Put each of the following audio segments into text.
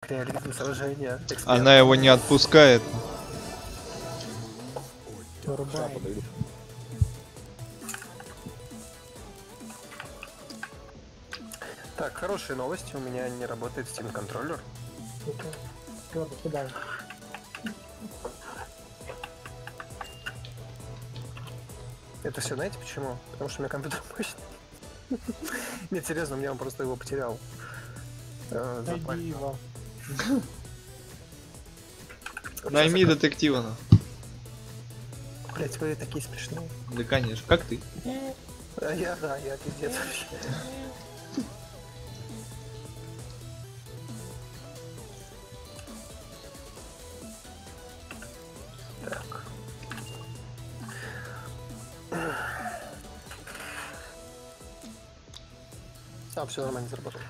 Реализм сражения. Она его не отпускает. Так, хорошие новости. У меня не работает Steam контроллер. Это все знаете почему? Потому что у меня компьютер мощный. Нет, серьезно, у меня он просто его потерял. Найми детектива. Блять, вы такие смешные. Да конечно, как ты? Я пиздец вообще. Так. Все нормально заработало.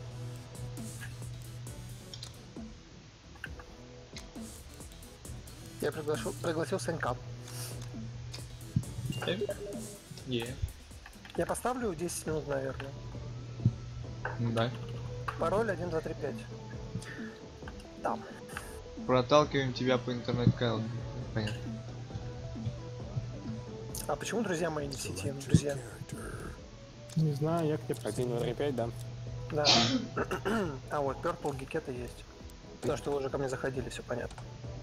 Я пригласил Санька. Я поставлю 10 минут, наверное. Да. Пароль 1, 2, 3, 5. Там. Проталкиваем тебя по интернет-каналу. Понятно. А почему друзья мои не в сети, друзья? Не знаю, я к тебе 1, 2, 3, 5, да? Да. А вот Purple Geeketta есть. Потому что вы уже ко мне заходили, все понятно.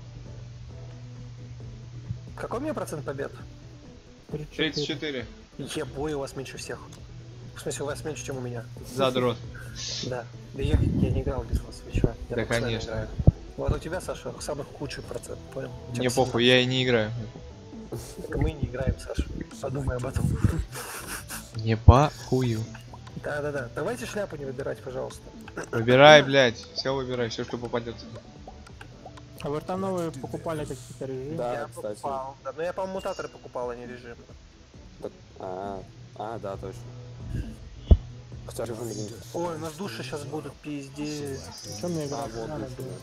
Какой у меня процент побед? 34. Ебой, у вас меньше всех. В смысле, у вас меньше, чем у меня. Задрот. Да. Да я не играл без вас, вы чё? Я Да, только с вами конечно. играю. Вот у тебя, Саша, самый худший процент, понял? Мне похуй, я и не играю. Так мы не играем, Саша. Подумай об этом. Не похую. Да. Давайте шляпу не выбирать, пожалуйста. Выбирай, блядь. Все выбирай, все, что попадется. А вы там новые покупали какие-то режимы? Да, Я кстати. покупал. Да, но я, по-моему, мутаторы покупал, а не режим. Да, точно. Хотя режим один. Ой, у нас души сейчас будут, пиздец. Что мне играть? вот Надо души, было.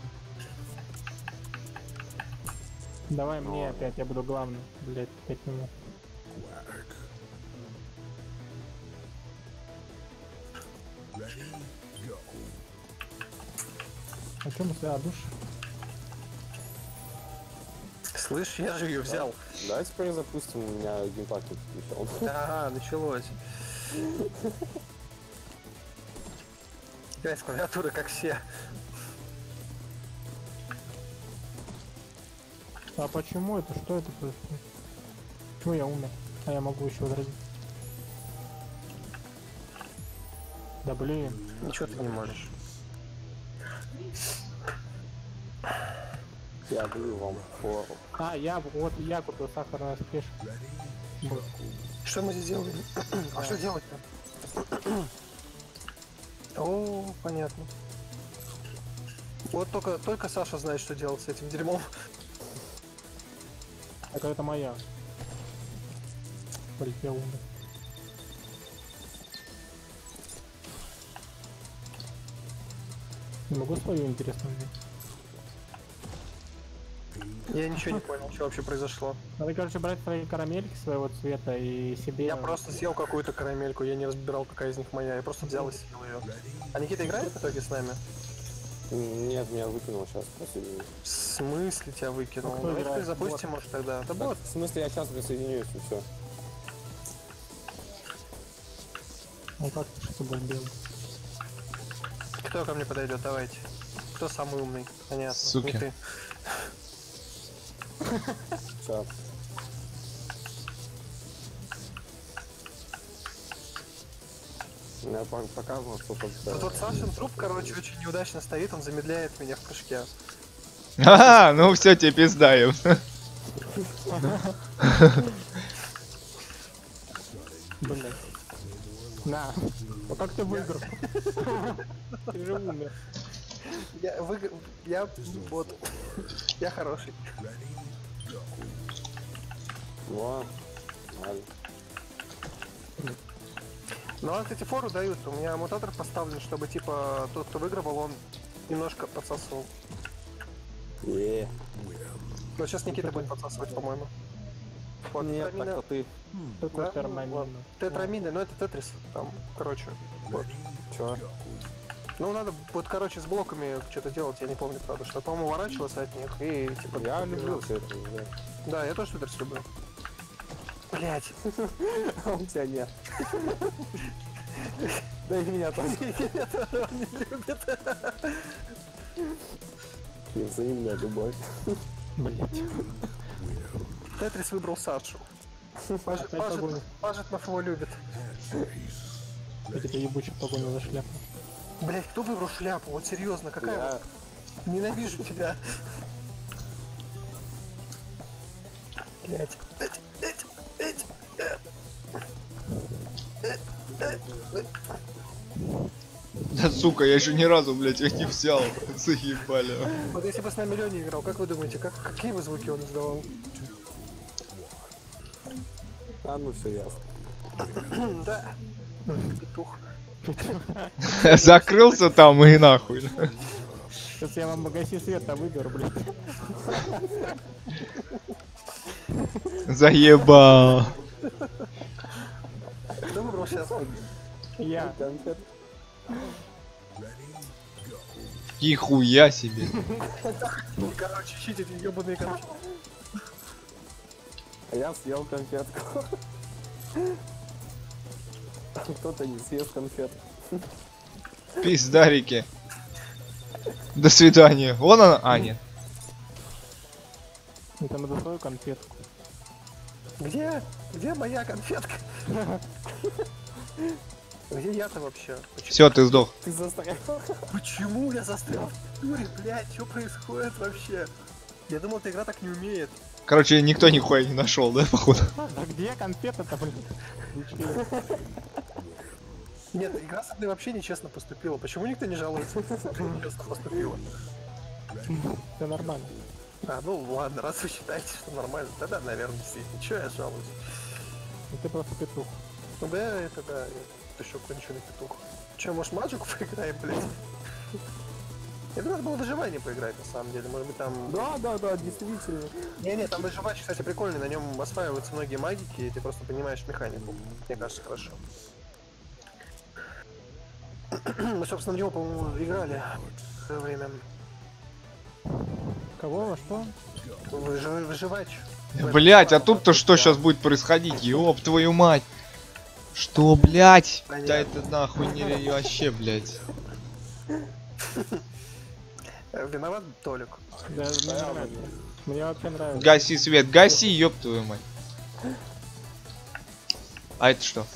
Давай мне опять, я буду главный, блять, 5 минут. А что мы сюда душ? Слышь, я же ее взял. Давай теперь запустим, у меня геймпад не включил. Ага, началось. Играть с клавиатуры, как все. А почему это? Что это происходит? Чего я умер? А я могу еще возразить. Да блин. Ничего ты не можешь. Я даю вам фору. Я купил сахарный спеш. Что мы здесь делаем? А что делать-то? О, понятно. Вот только Саша знает, что делать с этим дерьмом. Так это моя. Блин, я умер. Не могу свою интересную взять. Я ничего не понял, что вообще произошло. Надо, короче, брать свои карамельки своего цвета и себе... Я просто съел какую-то карамельку, я не разбирал, какая из них моя, я просто взял и съел ее. А Никита играет в итоге с нами? Нет, меня выкинул сейчас. Спасибо. В смысле тебя выкинул? А кто Давай играет? теперь запустим, может, тогда. Да вот. В смысле, я сейчас присоединюсь и все. Ну как ты что бомбил? Кто ко мне подойдет? Давайте. Кто самый умный? Понятно. Суки. Не ты. Сейчас. Я показывал, что Вот Сашин труп, короче, очень неудачно стоит, он замедляет меня в прыжке. А, ну все, тебе пиздаем. Блин. На. Ну как ты выиграл? Ты же умер. Я вот. Я хороший. Вот. Ну, а кстати, фору дают. У меня мутатор поставлен, чтобы, типа, тот, кто выигрывал, он немножко подсосывал. Но сейчас Никита будет подсасывать, по-моему. Вот, Нет, так-то ты. Такой да? термомин. Вот. Тетрамины, но это тетрис. Там, короче. Вот. Чё? Ну, надо вот, короче, с блоками что-то делать, я не помню, правда, что, по-моему, уворачивался от них и, типа... Я люблю все это, да. Да, я тоже Твиттерс люблю. Блять. А у тебя нет. Да и меня тоже. Он не любит. Взаимная любовь. Блять. Тетрис выбрал Сашу. Пажетнов его любит. Эти ебучие погони за шляпу. Блять, кто выбрал шляпу? Вот серьезно, какая? Я... Ненавижу тебя. Блять. Да сука, я еще ни разу, блядь, их не взял. Заебали. Вот если бы с нами Лёня играл, как вы думаете, какие бы звуки он издавал? А ну все ясно. Да. Петух. Закрылся там и нахуй. Сейчас я вам погаси света выберу, блядь. Заебал. Кто выбрал сейчас? Я. Конфет. Нихуя себе. Короче, ищите эти ёбаные конфеты. А я съел конфетку. Кто-то не съест конфет. Пиздарики. До свидания. Вон она. А, нет. Это надо свою конфетку. Где? Где моя конфетка? Где я-то вообще? Все, ты сдох. Ты застрял. Почему я застрял в туре, блядь? Что происходит вообще? Я думал, эта игра так не умеет. Короче, никто нихуя не нашел, да, походу? Да где конфета-то, блядь? Ничего. Нет, игра со мной вообще нечестно поступила. Почему никто не жалуется? Нечестно поступила. Все нормально. А, ну ладно, раз вы считаете, что нормально, тогда, наверное, действительно. Чё я жалуюсь? Ну ты просто петух. Ну да, это да, ты еще конченый петух. Че, может, маджику поиграем, блядь? Это надо было выживание поиграть, на самом деле. Может быть, там... Да, действительно. Не-не, там выживать, кстати, прикольный. На нем осваиваются многие магики, и ты просто понимаешь механику. Мне кажется, хорошо. Мы, собственно, в него, по-моему, играли в свое время. Кого, во что? Выживать. Блять, а тут-то что сейчас будет происходить? Ёб твою мать. Что, блять? Да Понятно. это нахуй не вообще, блять. Виноват Толик. Да, мне нравится. Мне вообще нравится. Гаси свет, гаси, ёб твою мать. А это что?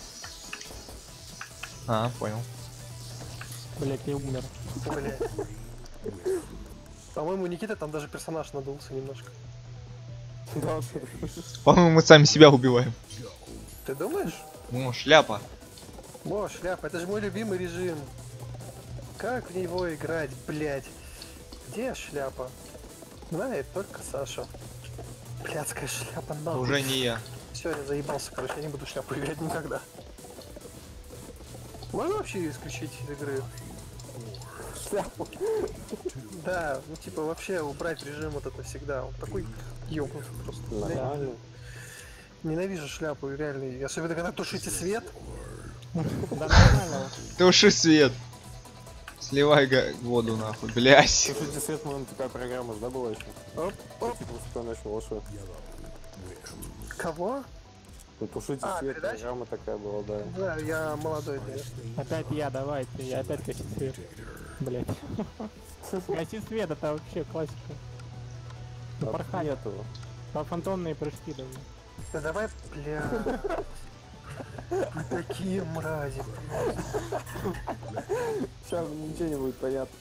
А, понял. Блять, я умер. Блядь. По-моему, Никита там даже персонаж надулся немножко. Да, По-моему, мы сами себя убиваем. Ты думаешь? Ну, шляпа. О, шляпа, это же мой любимый режим. Как в него играть, блядь? Где шляпа? Знает только Саша. Блядская шляпа, нахуй. Уже не я. Все, я заебался, короче, я не буду шляпу играть никогда. Можно вообще исключить из игры? шляпу. Да, ну типа вообще убрать режим вот это всегда. Он такой ёбнутый просто. Нормально. Ненавижу шляпу, реально. Особенно когда тушите свет. Да нормально. Туши свет. Сливай воду нахуй, блядь. Слушайте, свет, наверное, такая программа, да, была еще? Оп, оп. Типа, что начал волшеб. Кого? Ну, тушите А, свет, передача? программа такая была, да. Да, я молодой, конечно. Опять я, давайте. Я опять гаси свет. Блять. Гаси свет, это вообще классика. Ну, порхать. Нет его. Фантомные прыжки давай. Да давай, бля. Вы такие мрази. Сейчас ничего не будет понятно.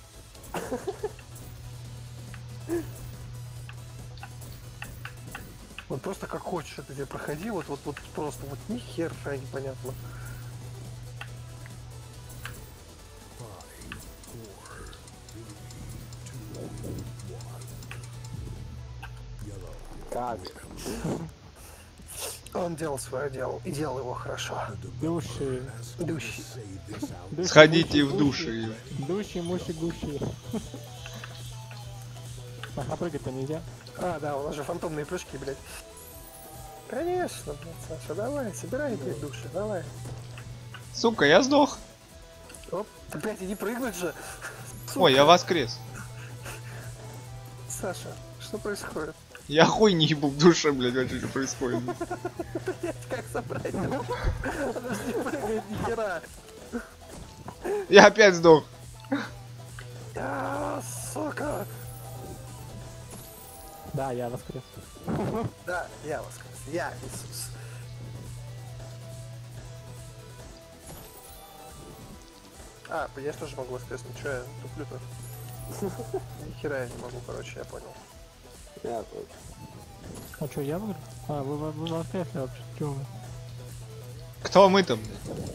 Вот просто как хочешь это тебе проходи, вот просто вот ни хера непонятно. Как? Он делал свое дело и делал его хорошо. Души. Дущий. Души, Сходите муши, в душ ее. Души, муши, гуши. А прыгать-то нельзя. А, да, у нас же фантомные прыжки, блядь. Конечно, блядь, Саша, давай, собирай эти души, давай. Сука, я сдох. Оп, да, блядь, и не прыгнуть же. Ой, я воскрес. Саша, что происходит? Я хуй не ебу в душе, блядь, вообще что происходит. Блядь, как собрать? Она же не прыгает ни хера. Я опять сдох. А, сука. Да, я воскрес. Да, я воскрес. Я Иисус. А, я тоже могу воскреснуть. Чё я туплю-то? Ни хера я не могу, короче, я понял. Я тоже. А что, я выиграл? А, вы воскресли вообще, чё вы? Кто мы там?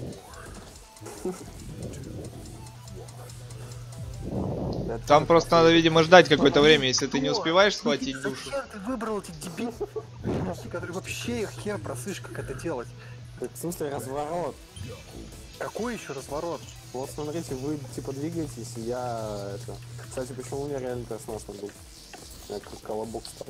Там просто надо, видимо, ждать какое-то время, если ты не успеваешь схватить душу. Зачем ты выбрал эти дебилы, которые вообще их хер просышь, как это делать? Так, в смысле разворот? Какой еще разворот? Вот смотрите, вы типа двигаетесь, и я это. Кстати, почему у меня реально красносно был? Я как колобок стал.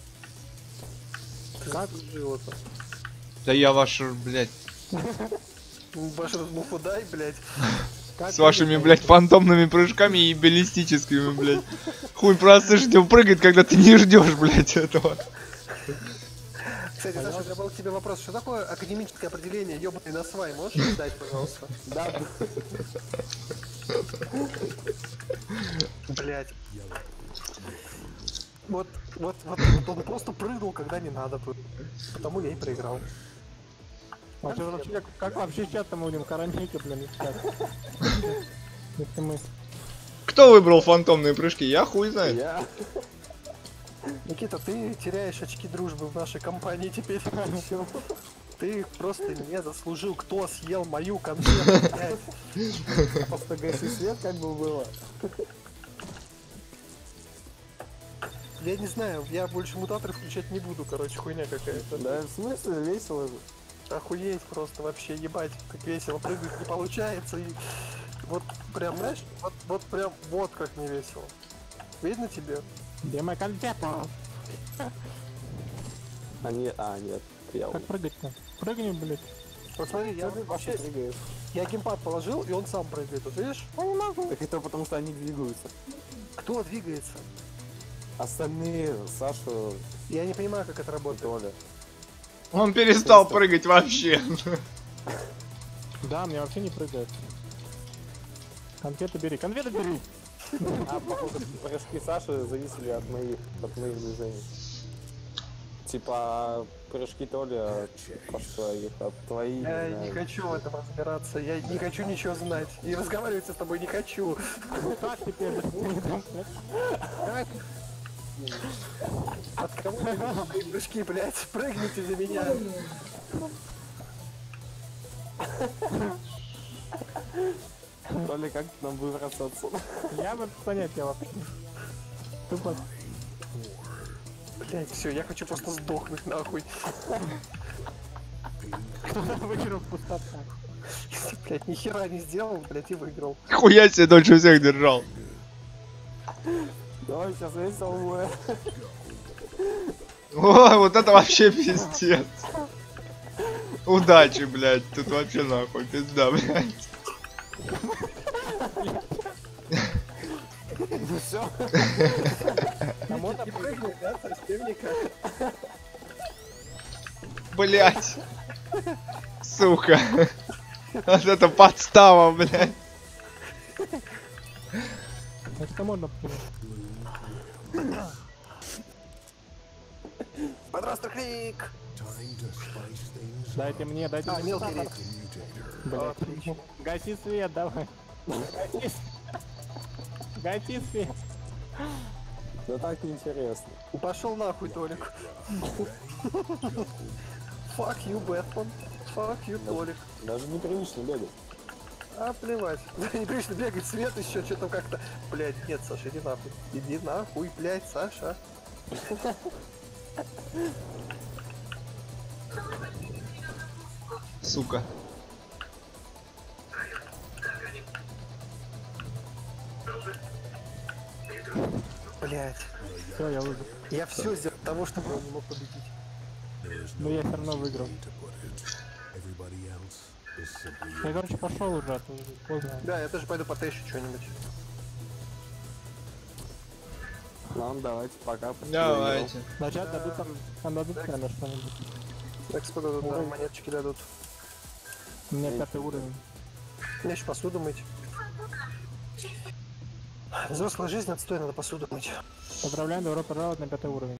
Как жил-то? Да я ваш, блядь, Ваш муху дай, блядь. с вашими, блядь, фантомными прыжками и баллистическими, блядь. Хуй просышь, прыгает, когда ты не ждешь, блядь, этого. Кстати, Саша, у меня был к тебе вопрос. Что такое академическое определение ёбаный насвай? Можешь дать, пожалуйста? Да, Блять. Вот он просто прыгнул, когда не надо было. Потому я и проиграл. Вообще, как вообще сейчас-то мы будем коронейки, блин, искать? Если мы... Кто выбрал фантомные прыжки? Я хуй знает. я. Никита, ты теряешь очки дружбы в нашей компании теперь. Ты просто не заслужил. Кто съел мою конфету, блядь? Просто гаси свет, как бы было. Я не знаю, я больше мутаторы включать не буду, короче, хуйня какая-то. Да, в смысле, весело же. Охуеть просто вообще, ебать, как весело, прыгать не получается. И вот прям, знаешь, вот прям, вот как не весело. Видно тебе? Где моя конфета? Нет, я Как прыгать-то? Прыгнем, блядь. Вот смотри, я вообще, прыгаешь. я геймпад положил, и он сам прыгает, вот видишь? Так это потому, что они двигаются. Кто двигается? Остальные, Саша Я не понимаю, как это и работает. Толя. Он перестал прыгать вообще. Да, мне вообще не прыгает. Конфеты бери, конфеты бери! А, походу, прыжки Саши зависели от моих движений. Типа, прыжки Толи от твоих, Я не не знаю. хочу в этом разбираться, я не хочу ничего знать. И разговаривать с тобой не хочу. Как теперь? Как? От кого ты прыжки, блядь? Прыгните за меня. Толя, как нам выбраться отсюда? Я бы понятия вообще. Тупо. Блядь, все, я хочу просто сдохнуть нахуй. Кто-то выиграл пустота. Блядь, ни хера не сделал, блядь, и выиграл. Хуя себе дольше всех держал. Давай, сейчас весело будет. О, вот это вообще пиздец. Удачи, блядь. Тут вообще нахуй пизда, блядь. Ну все. А можно не прыгнуть, да, со стемника? Блядь. Сука. Вот это подстава, блядь. Это можно понять. Подросток Рик! Дайте мне, дайте мне. Мелкий Рик. Блядь. Отлично. Гаси свет, давай. Гаси свет. Да так неинтересно. Пошел нахуй, Толик. Fuck you, Бэтмен. Fuck you, Толик. Даже непривычно бегать. А, плевать. Неприлично бегать, свет еще, что-то как-то... Блядь, нет, Саша, иди нахуй. Иди нахуй, блядь, Саша. Сука. Блядь. Все, я выиграл. Я все сделал для того, чтобы он не мог победить. Но я все равно выиграл. Я, короче, пошел уже, а то уже поздно. Да, я тоже пойду потещу что-нибудь. Ладно, давайте, пока. Давайте. Начать дадут там дадут, наверное, что-нибудь. Так, сколько тут Уровень. монеточки дадут? У меня 5 уровень. Мне еще посуду мыть. Взрослая жизнь отстой, надо посуду мыть. Поздравляем, добро пожаловать на 5 уровень.